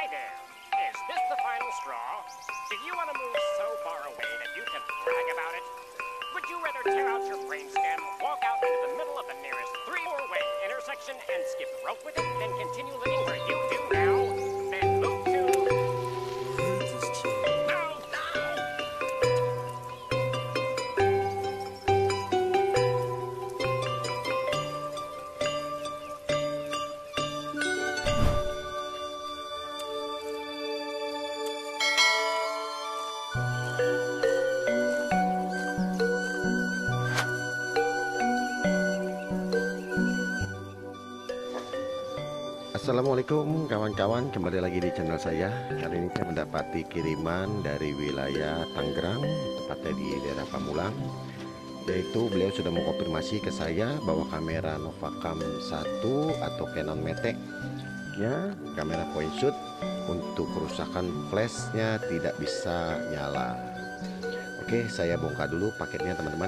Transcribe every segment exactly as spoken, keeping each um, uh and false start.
Hi there. Is this the final straw? Do you want to move so far away that you can brag about it? Would you rather tear out your brainstem, walk out into the middle of the nearest three-four-way intersection and skip rope with it, then continue living where you do now? Then move to... No, no! Assalamualaikum kawan-kawan, kembali lagi di channel saya. Kali ini saya mendapati kiriman dari wilayah Tangerang, tepatnya di daerah Pamulang. Yaitu beliau sudah mengkonfirmasi ke saya bahwa kamera Novacam satu atau Canon Matic ya, kamera Pointshot, untuk kerusakan flashnya tidak bisa nyala. Oke, saya bongkar dulu paketnya teman-teman.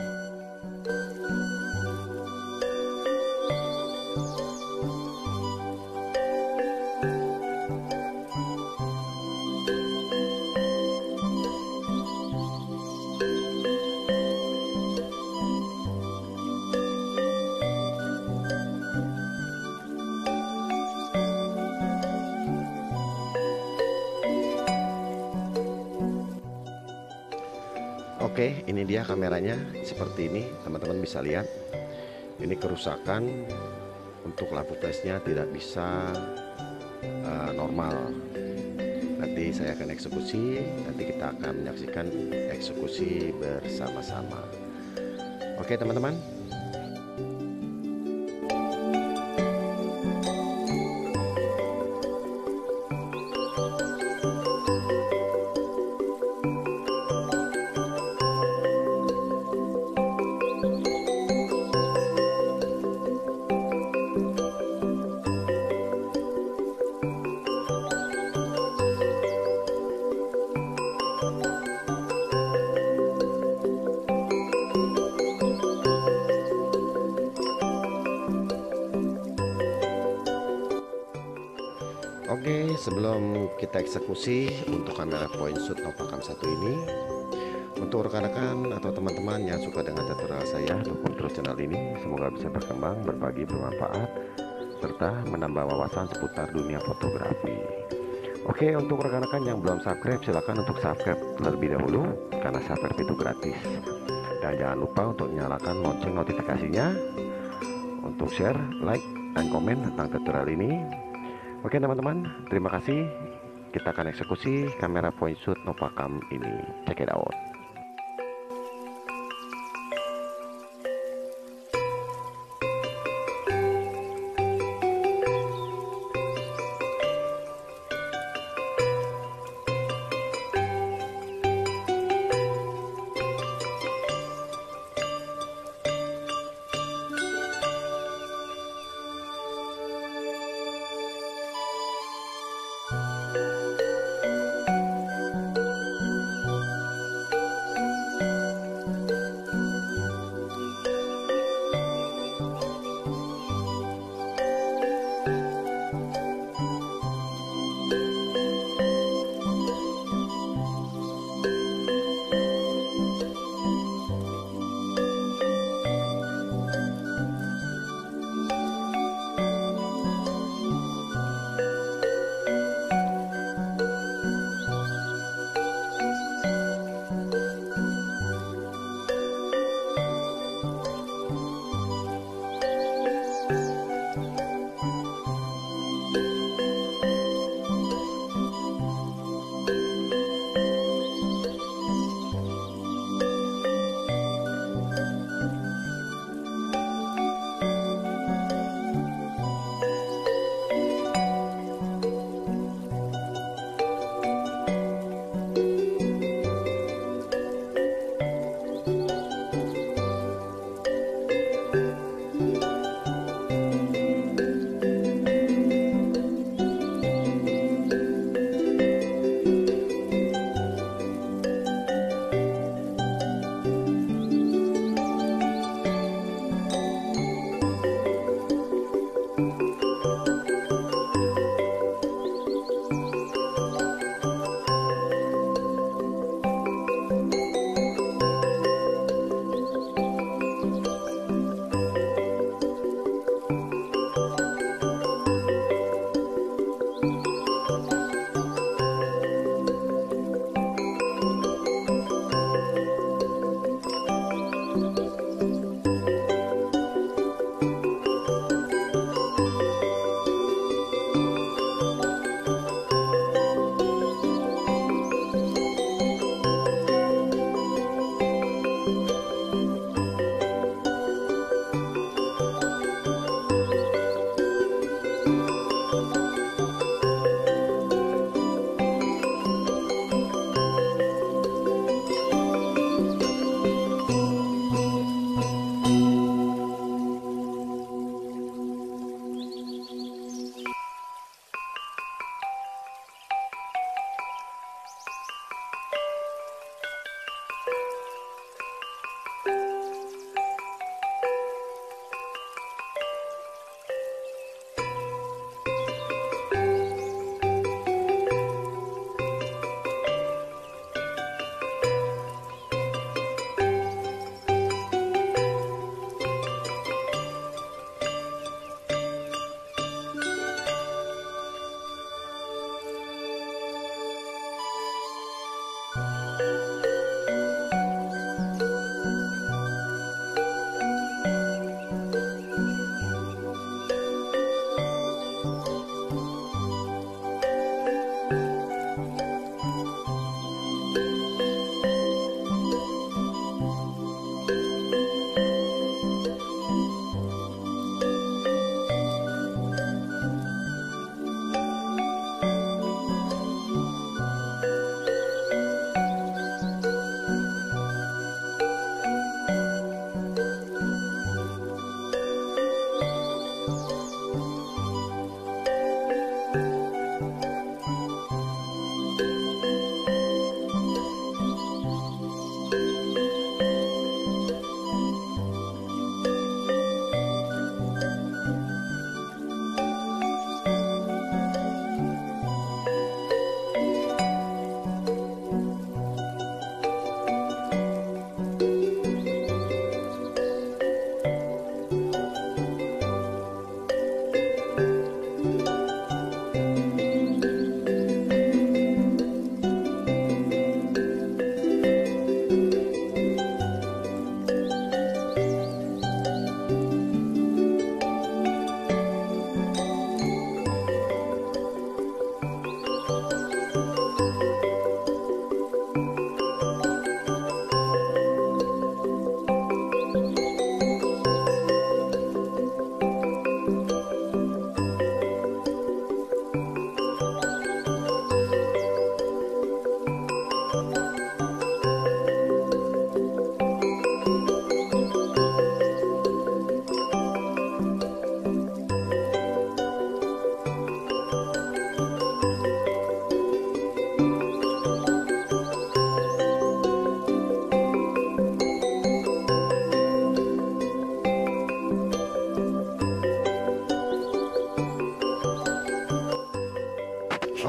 Oke, ini dia kameranya seperti ini, teman-teman bisa lihat. Ini kerusakan untuk lampu flashnya tidak bisa uh, normal. Nanti saya akan eksekusi, nanti kita akan menyaksikan eksekusi bersama-sama. Oke teman-teman. Oke, sebelum kita eksekusi untuk kamera Pointshot Novacam satu ini, untuk rekan-rekan atau teman-teman yang suka dengan tutorial saya, dukung terus channel ini, semoga bisa berkembang, berbagi, bermanfaat, serta menambah wawasan seputar dunia fotografi. Oke, untuk rekan-rekan yang belum subscribe, silakan untuk subscribe terlebih dahulu, karena subscribe itu gratis. Dan jangan lupa untuk nyalakan lonceng notifikasinya, untuk share, like, dan komen tentang tutorial ini. Oke teman-teman, terima kasih. Kita akan eksekusi kamera Pointshot Novacam ini. Check it out.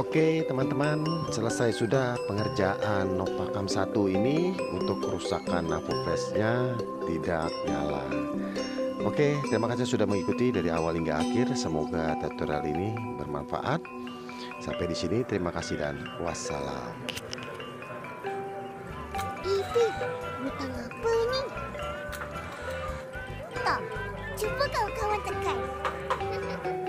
Oke teman-teman, selesai sudah pengerjaan Novacam satu ini. Untuk kerusakan lampu flashnya tidak nyala. Oke, terima kasih sudah mengikuti dari awal hingga akhir. Semoga tutorial ini bermanfaat. Sampai di sini, terima kasih dan wassalam. Isi, butang apa ni? Tak, cuba kawan-kawan tekan.